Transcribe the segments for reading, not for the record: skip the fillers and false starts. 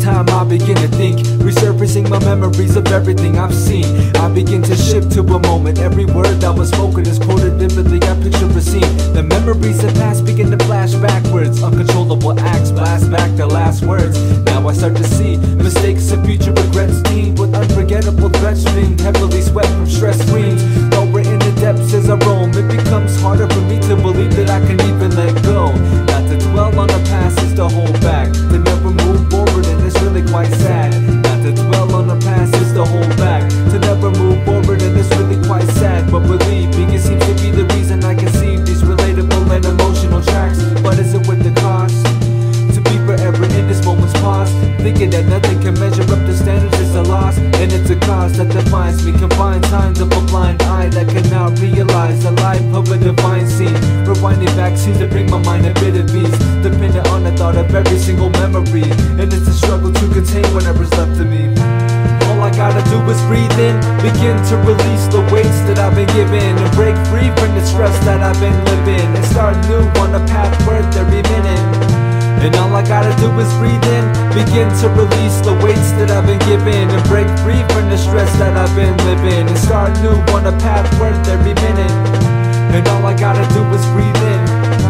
time I begin to think, resurfacing my memories of everything I've seen. I begin to shift to a moment, every word that was spoken is quoted vividly, I picture a scene. The memories of past begin to flash backwards, uncontrollable acts blast back the last words. Now I start to see mistakes and future regrets, teamed with unforgettable threats, streamed heavily sweat from stress screens. Lower in the depths as I roam, it becomes harder for me to believe that I can even let go. Not to dwell on the past is to hold back, to never move forward, and it's really quite sad. Not to dwell on the past is to hold back, to never move forward, and it's really quite sad. But believe me, it seems to be the reason I conceive these relatable and emotional tracks. But is it worth the cost to be forever in this moment's pause, thinking that nothing can measure up to standards is a loss? And it's a cause that defines me, confined signs of a blind eye that cannot realize the life of a divine scene. Rewinding back seems to bring my mind a bit of ease, dependent on the thought of every single memory, and it's a struggle to contain whatever's left of me. All I gotta do is breathe in, begin to release the weights that I've been given, and break free from the stress that I've been living, and start new on a path worth every minute. And all I gotta do is breathe in, begin to release the weights that I've been given, and break free from the stress that I've been living, and start new on a path worth every minute. And all I gotta do is breathe in,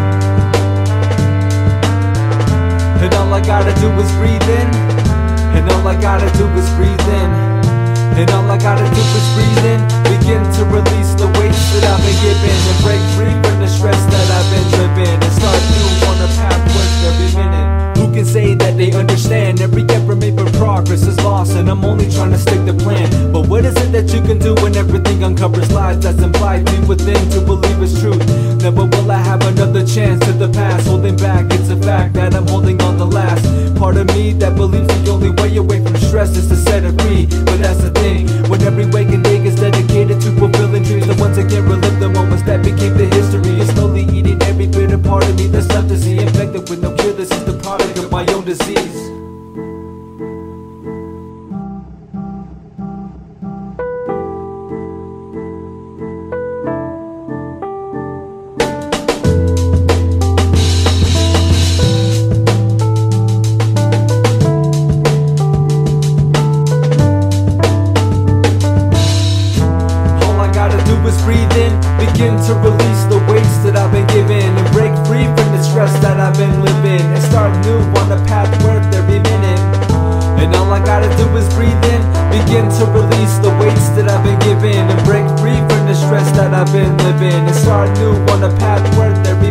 and all I gotta do is breathe in, and all I gotta do is breathe in, and all I gotta do is breathe in, begin to release the weights that I've been given, and break free from the stress that I've been living, and start new on a path worth every minute. Who can say that they understand? Every effort made for progress is lost, and I'm only trying to stick to plan. But what is it that you can do when everything uncovers lies that's implied deep within to believe it's truth? Never will I have another chance to the past, holding back, it's a fact that I'm holding on the last part of me that believes the only way away from stress is to set it free. But that's the thing, when every waking day is dedicated to fulfilling dreams, the ones that can't relive the moments that became the history, is slowly eating every bit of part of me that's left to see. Infected with no cure, this is the product of my own disease. Breathe in, begin to release the weights that I've been given, and break free from the stress that I've been living, and start new on a path worth every minute. And all I gotta do is breathe in, begin to release the weights that I've been given, and break free from the stress that I've been living, and start new on a path worth every minute.